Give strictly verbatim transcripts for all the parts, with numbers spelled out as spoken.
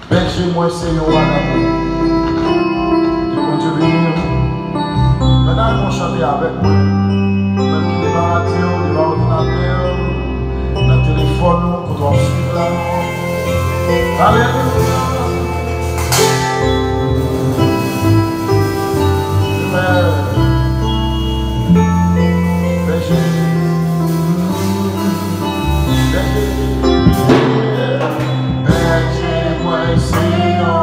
Berger, moi, c'est un wadabou. Que bon Dieu bénisse. Maintenant, ils vont chanter avec moi. Même qui n'est pas radio, n'est pas ordinateur, dans le téléphone, quand on suit là. Alléluia. Berger. Berger. Berger, moi, c'est un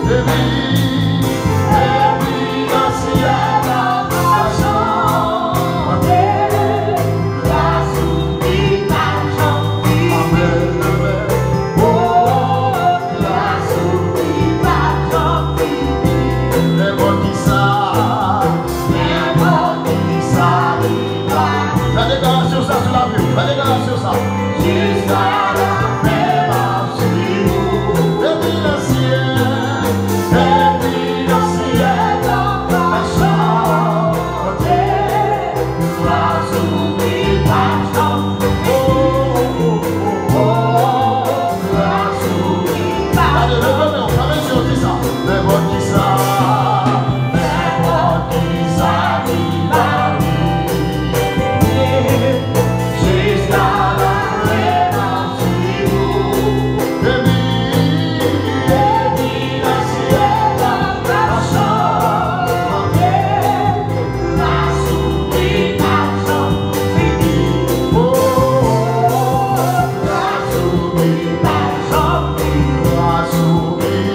Asumi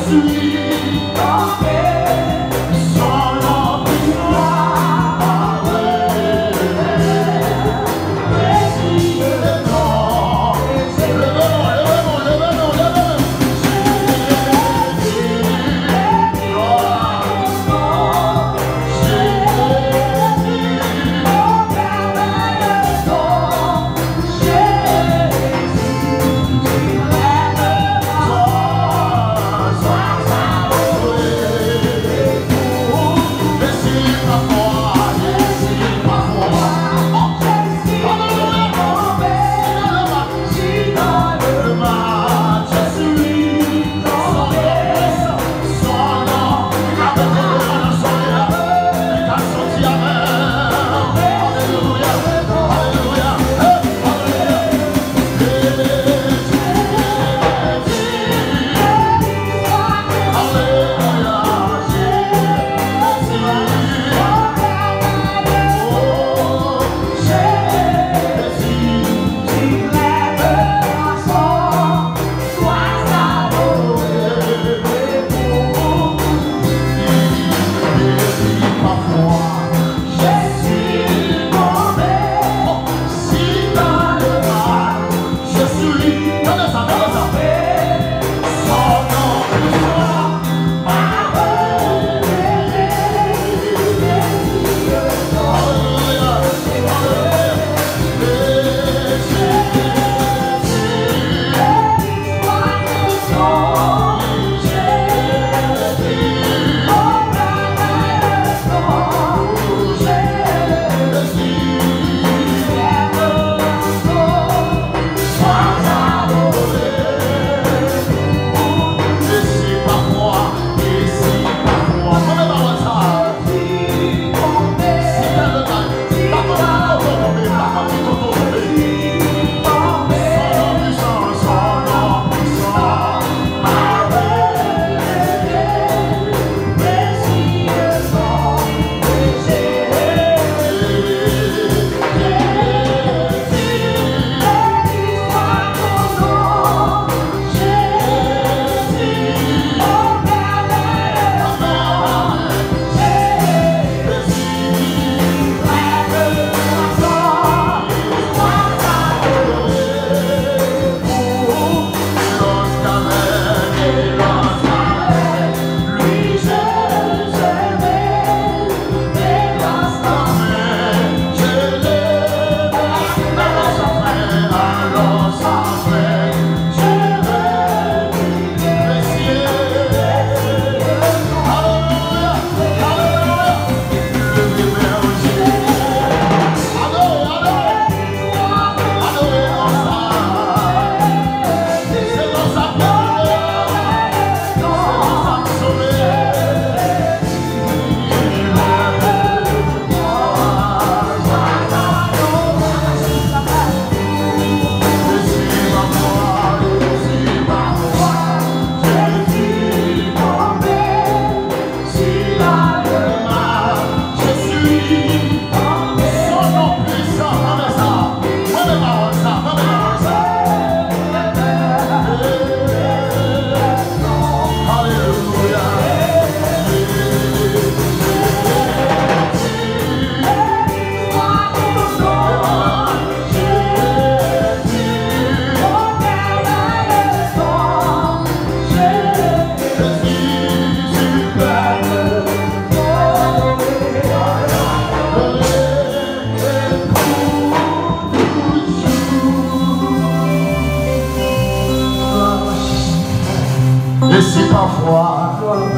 Et si parfois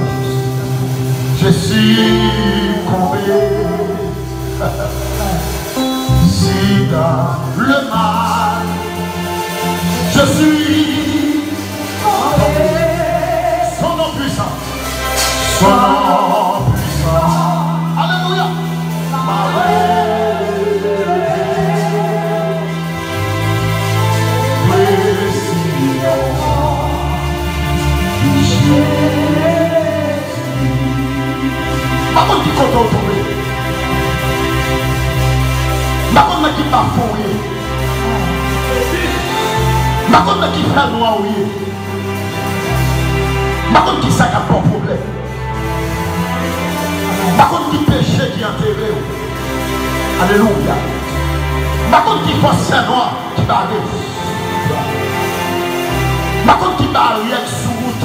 je suis tombé, si dans le mal je suis tombé, son nom puissant, son nom puissant, alléluia, m'a Par contre, qui compte tomber. Par contre, qui pas fouillé. Par contre, qui fait noir. Par contre, qui ça qui a pas problème? Par contre, qui péché qui a enterré? Alléluia. Par contre, qui force noir qui va arriver? Par contre, qui barrière sous route?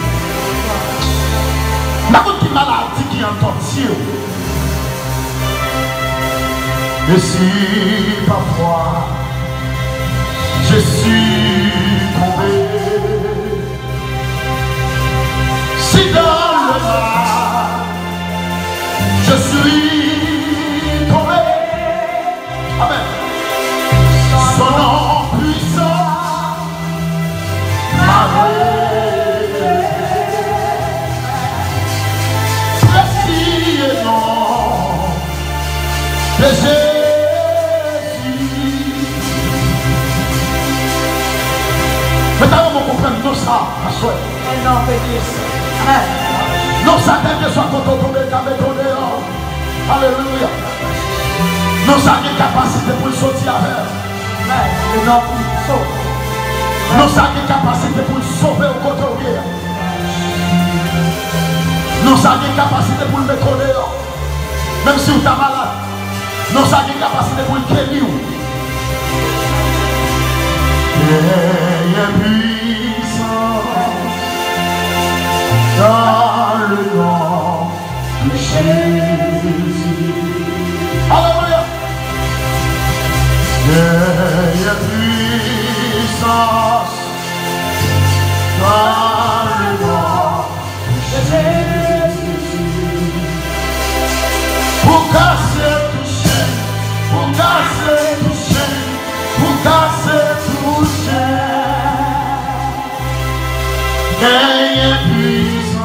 Par contre, qui maladie qui entend tirer? Et si parfois je suis tombé, si dans le mal je suis tombé, amen, son nom puissant m'a relevé. Précis et non de Jésus. Maintenant, on comprend non ça, à souhait. Non ça, dès que soit quand on tombe, alléluia. Non ça, il y a capacité pour sortir avec. Non ça, il y a capacité pour sauver au côté au guerre. Non ça, il y a capacité pour le mettre dehors. Même si vous êtes malade. Non ça, il y a capacité pour le guérir. Et puissance dans le nom de Jésus. Alléluia. Et puissance dans le nom de Jésus. Pour casser tout chaîne, pour casser tout chaîne, pour casser tout chaîne. Gagne puissance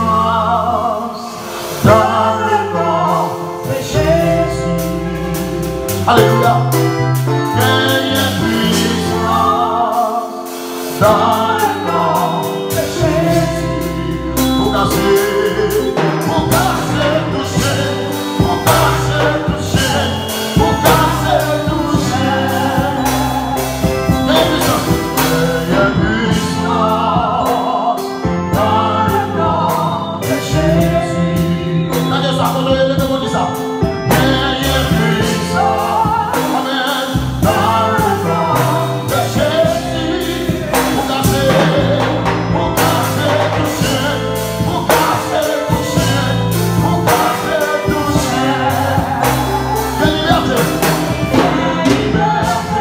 dans le nom de Jésus. Alléluia. Gagne puissance dans le nom de Jésus. Pour casser, pour casser, toucher, pour casser, toucher, pour casser, toucher. Gagne puissance, gagne puissance dans le nom de Jésus. Regardez ça, quand on est levé, on dit ça. Gagne puissance, amen, dans le nom de Jésus. Pour casser, pour casser, toucher, pour casser, toucher, pour casser, toucher. Quelle liberté! Quelle liberté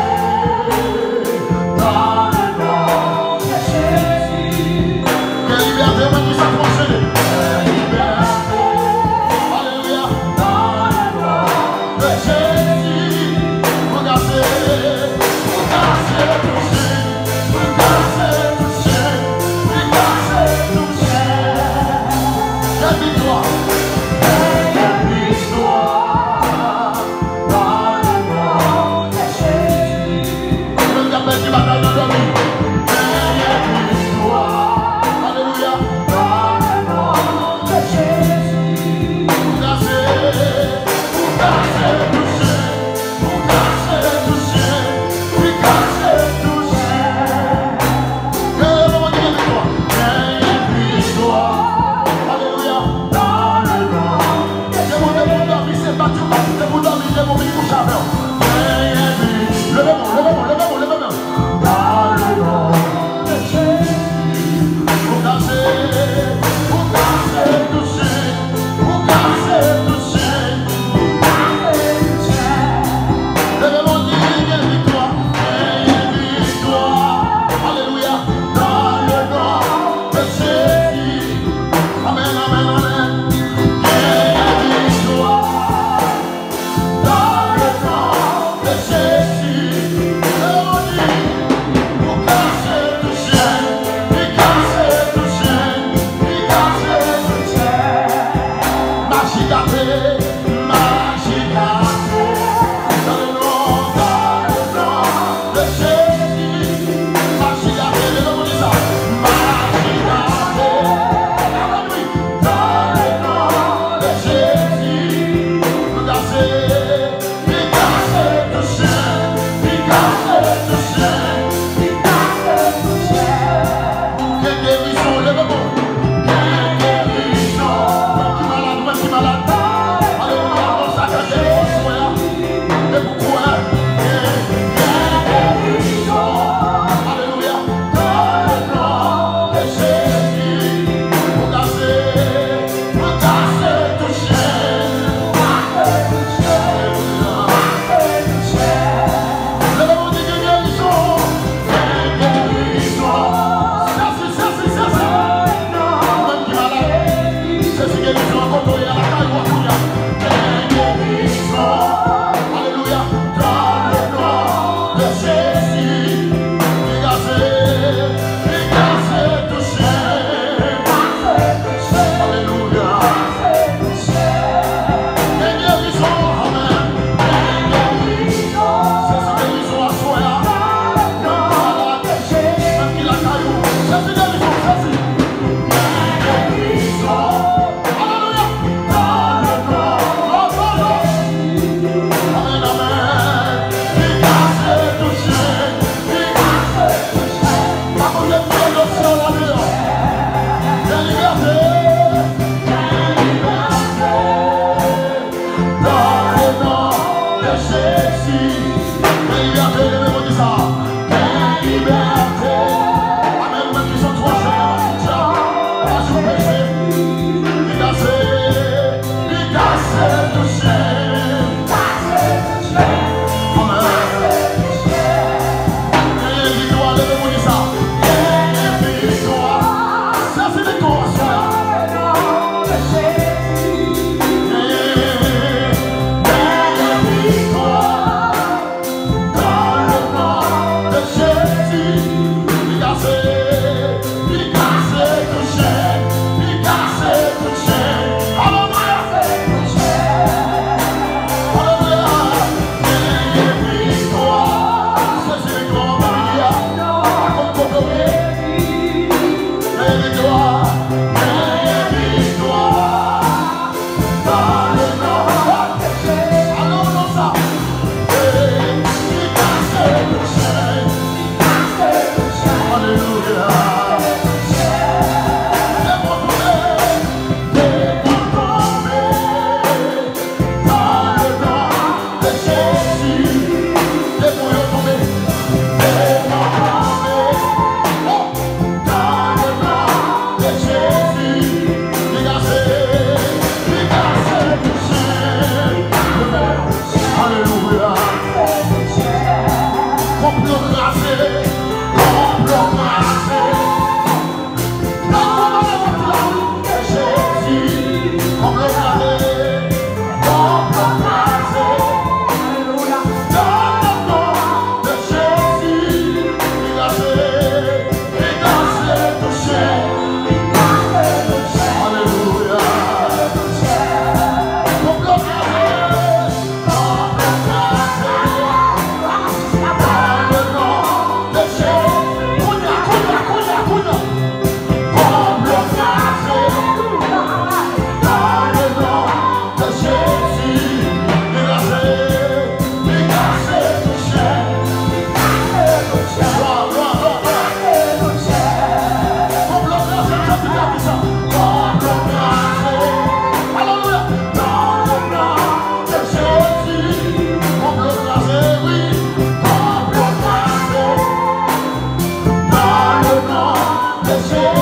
dans le nom de Jésus. Quelle liberté, on dit ça pour enchaîner. Quelle liberté, alléluia, dans le nom de Jésus. Pour casser, pour casser, toucher, pour casser, toucher, pour casser, toucher. Quelle victoire! Quelle victoire dans le nom de Jésus. Même la belle qui bataille dans la vie. Quelle victoire! Alléluia! Dans le nom de Jésus. Pour casser, pour casser, toucher, pour casser, toucher, pour casser, toucher. Quelle victoire! Quelle victoire! Alléluia! Dans le nom de Jésus. C'est mon dormir, c'est pas tout. C'est mon dormir, c'est mon couche avec. Levez-moi, levez-moi, levez-moi, levez-moi. Dans le nom de Jésus. Pour casser, pour casser, toucher, pour casser, toucher, pour casser, toucher. Levez-moi, quelle victoire, quelle victoire. Alléluia. Dans le nom de Jésus. Amen, amen, amen. Quelle victoire dans le nom de Jésus. Pour casser, toucher, pour casser, toucher, pour casser, toucher. Magicaté, magicaté. Dans le nom, dans le nom de Jésus. Magicaté, levez-moi dit ça. Magicaté. Dans le nom de Jésus. Pour casser, pour casser, toucher, pour casser, toucher, pour casser, toucher. Quelle guérison, levez-moi.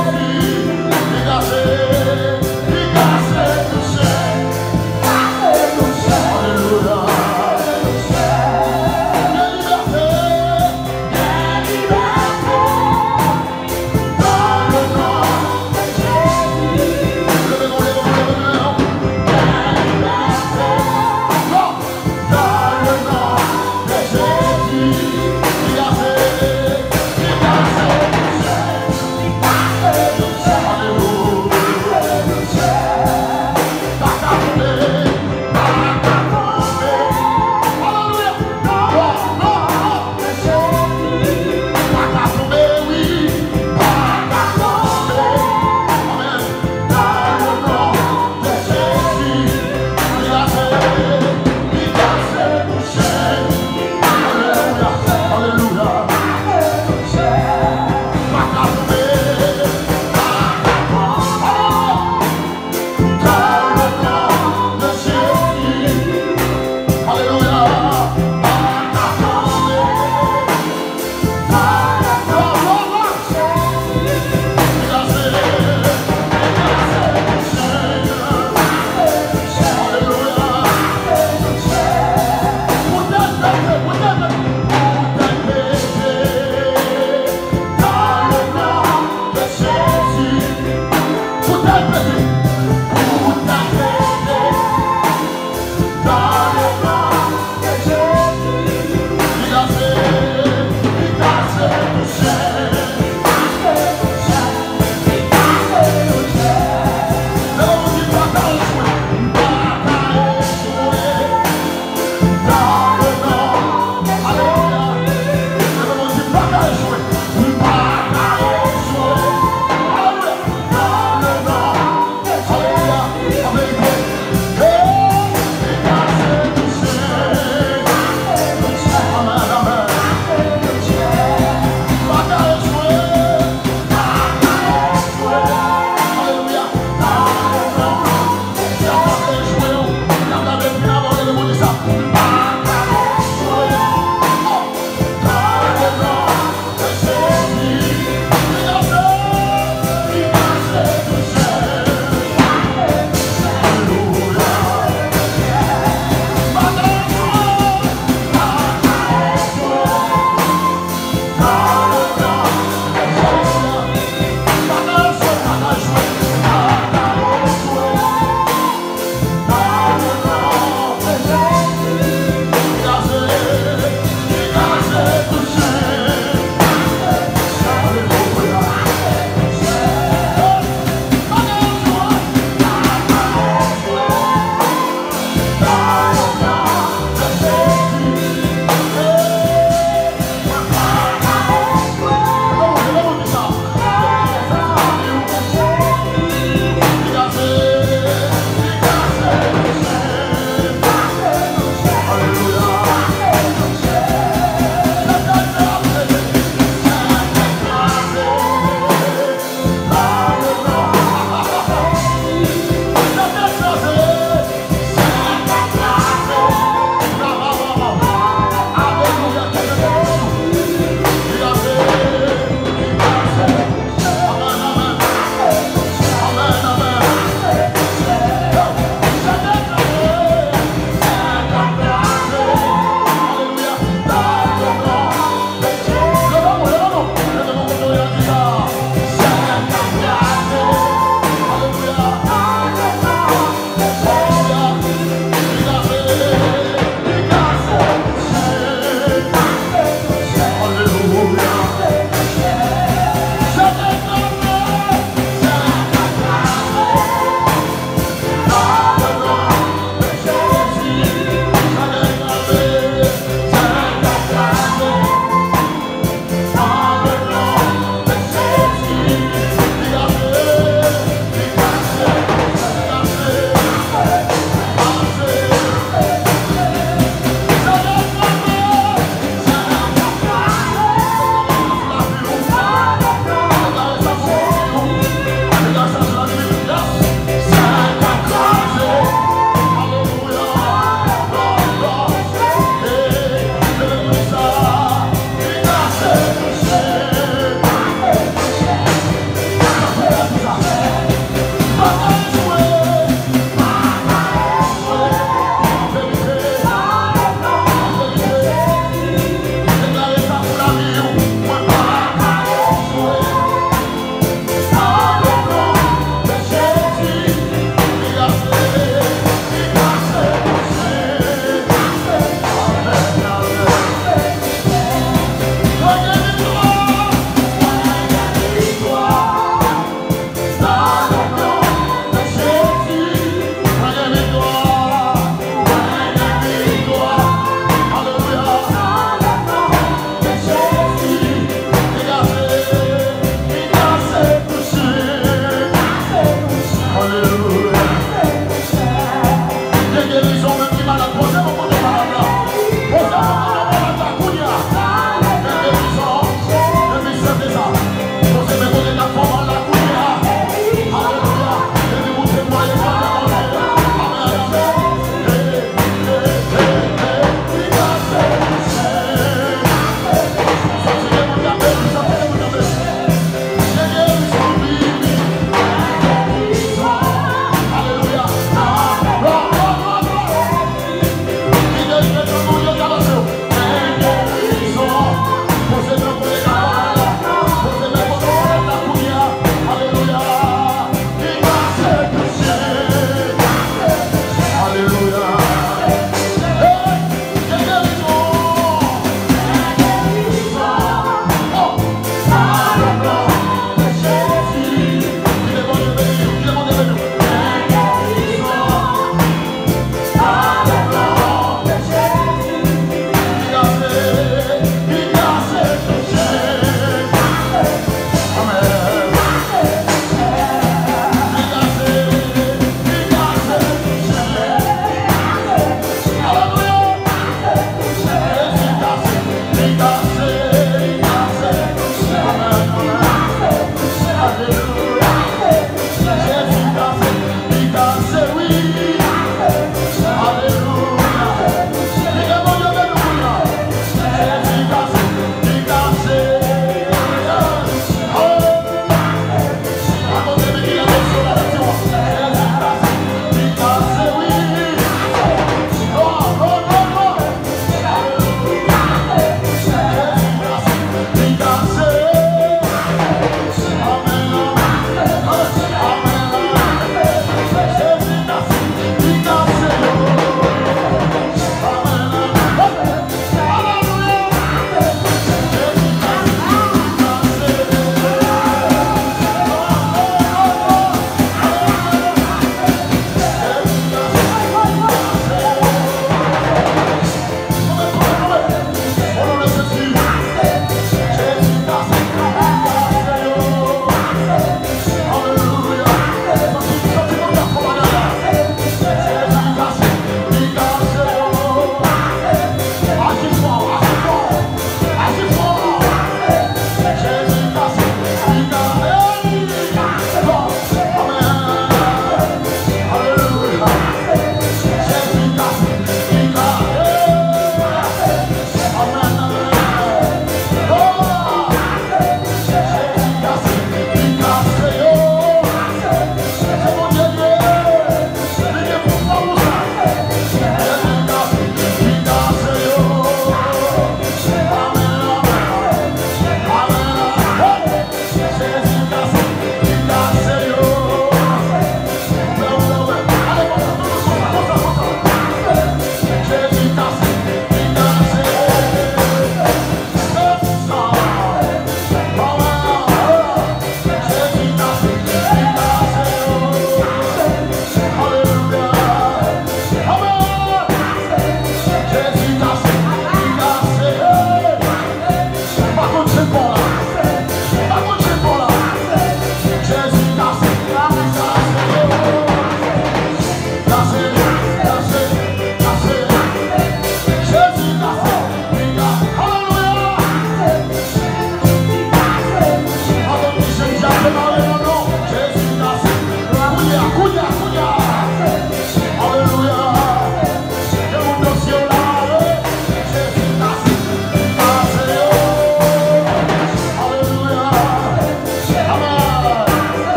Alléluia.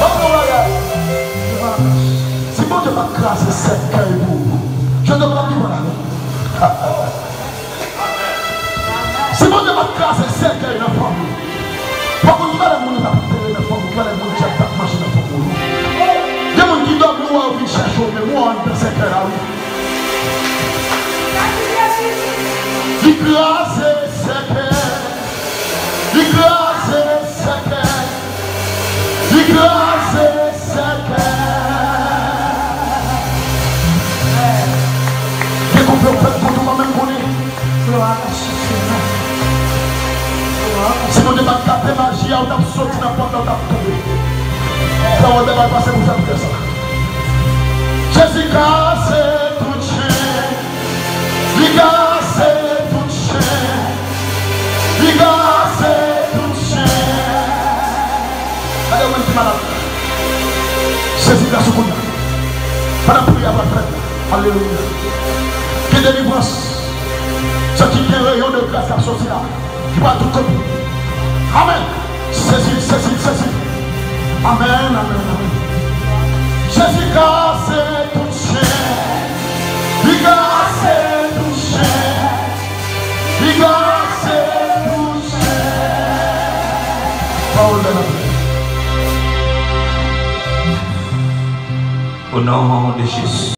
Si bon Dieu va craser cette cœur pour vous, je ne peux pas dire voilà. Si bon Dieu va craser cette cœur dans la famille, par contre, il va les gens qui ont dans la famille, il va les gens qui ont marché dans la famille. Il y a des gens qui dorment, moi, qui cherchent, mais moi, dans cette cœur-là, oui. Il crase cette cœur, il crase cette cœur, il crase cette cœur. Si vous ne pas capter magie, vous avez sorti dans la porte, vous avez tombé. Ça va pas passer pour faire ça. Jésus casse tout chien. Il casse tout chien. Il casse tout chien. Allez, on est malade. Jésus casse tout chien. Pas la prière à votre frère. Alléluia. Que délivrance. Ce qui est un rayon de grâce à sortir là. Qui va tout comme. Amen. Saisis, saisis, saisis. Amen, amen, amen. Jésus casse tout chien. Il casse tout chien. Il casse tout chien. Parole de la paix. Au nom de Jésus.